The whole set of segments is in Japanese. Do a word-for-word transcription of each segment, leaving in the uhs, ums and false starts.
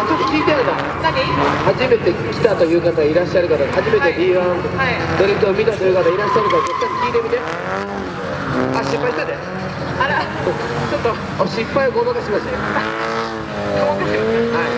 あ、ちょっと聞いてあるの。 何？ 初めて来たという方いらっしゃる方、初めて ビーワン ドリフトを見たという方いらっしゃるから、ちょっと聞いてみて。あ、失敗したで。 あら、ちょっとあ、失敗をごまかしましたよ。 ごまかしまはい。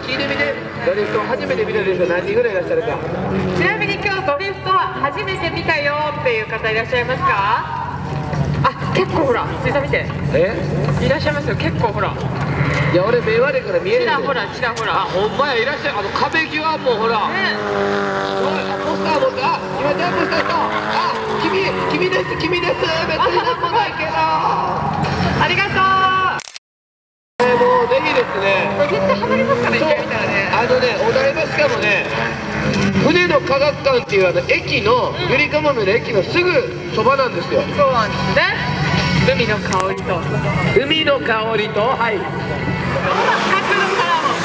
聞いてみて。ドリフトを初めて見たという人何人ぐらいいらっしゃるか。 す。ちなみに今日ドリフトは初めて見たよっていう方いらっしゃいますか？あ、結構ほら、水さん見て。 え？ いらっしゃいますよ、結構ほら。 いや、俺目悪いから見えるんで。 ちらほら、ちらほら。 あ、ほんまや、いらっしゃる。あの壁際もほら。 ね。 すごい。あ、ポスター持って、あ、今ジャンプした人。あ、君、君です、君です。別になんもないけど。 ありがとう。 えー、もうぜひですね。 これ絶対ハマりますからね、一回見たらね。 あのね、お台場しかもね、船の科学館っていうあの駅の、ゆりかもめの駅のすぐそばなんですよ。 そうなんですね。海の香りと。 海の香りと、はい。 角度からも。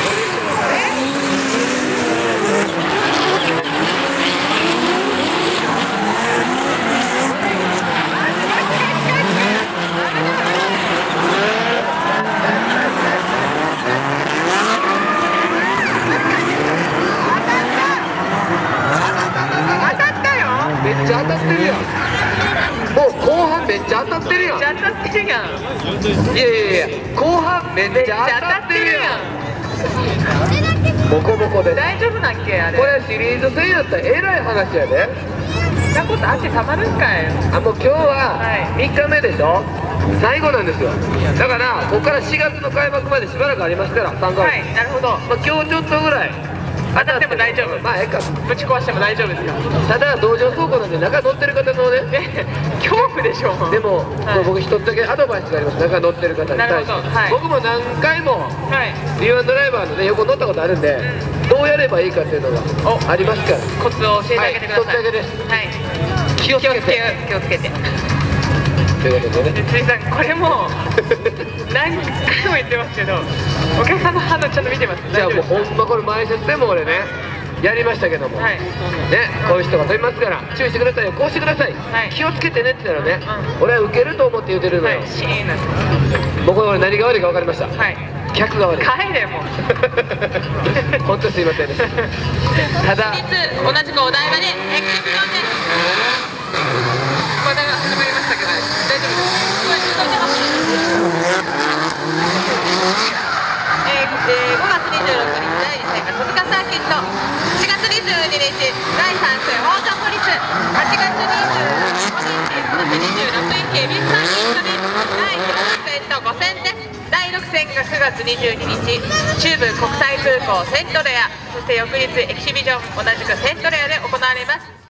めっちゃ当たってるやん。もう後半めっちゃ当たってるやん。 めっちゃ当たってるやん。 いやいやいや、後半めっちゃ当たってるやん。ボコボコで。 大丈夫なんけあれ。 これシリーズ戦やったらえらい話やで。 そんなこと足たまるんかい。 あ、もう今日はみっかめでしょ。最後なんですよ。だからここからしがつの開幕までしばらくありますから、さんかげつ。 はい、なるほど。 まあ今日ちょっとぐらい当たっても大丈夫。 まあええか。 ぶち壊しても大丈夫ですか。 ただ同乗走行なんで中乗ってる方のね、 恐怖でしょう。 でも、 はい、 僕一つだけアドバイスがあります。中乗ってる方に対して、 はい、 僕も何回も ビーワン ドライバーの、ね、横乗ったことあるんで、うん、どうやればいいかっていうのがありますから、 コツを教えてあげてください。 はい、一つだけです。 はい、 気をつけて気をつけてということでね、 辻さん、これも何回も言ってますけど、お客さんの反応ちゃんと見てます。 じゃあもうほんまこれ前説でも俺ねやりましたけども、はい、ね、こういう人が飛びますから注意してくださいよ、こうしてください、はい、気をつけてねって言ったらね、うん、俺は受けると思って言ってるのよ、はい、シーンなんです。僕は俺何が悪いか分かりました。はい、客が悪い。 帰れもう本当すいませんでした。ただ同じくお台場でエキシビジョンです。まだ始まりましたけど大丈夫です。えー、ごがつにじゅうろくにちだいにせんが戸塚サーキット、しがつにじゅうににちだいさん戦オートポリス、はちがつにじゅうごにちそしてにじゅうろくにち恵比寿サーキットでだいよん戦とご戦です。だいろく戦がくがつにじゅうににち中部国際空港セントレア、そして翌日エキシビジョン同じくセントレアで行われます。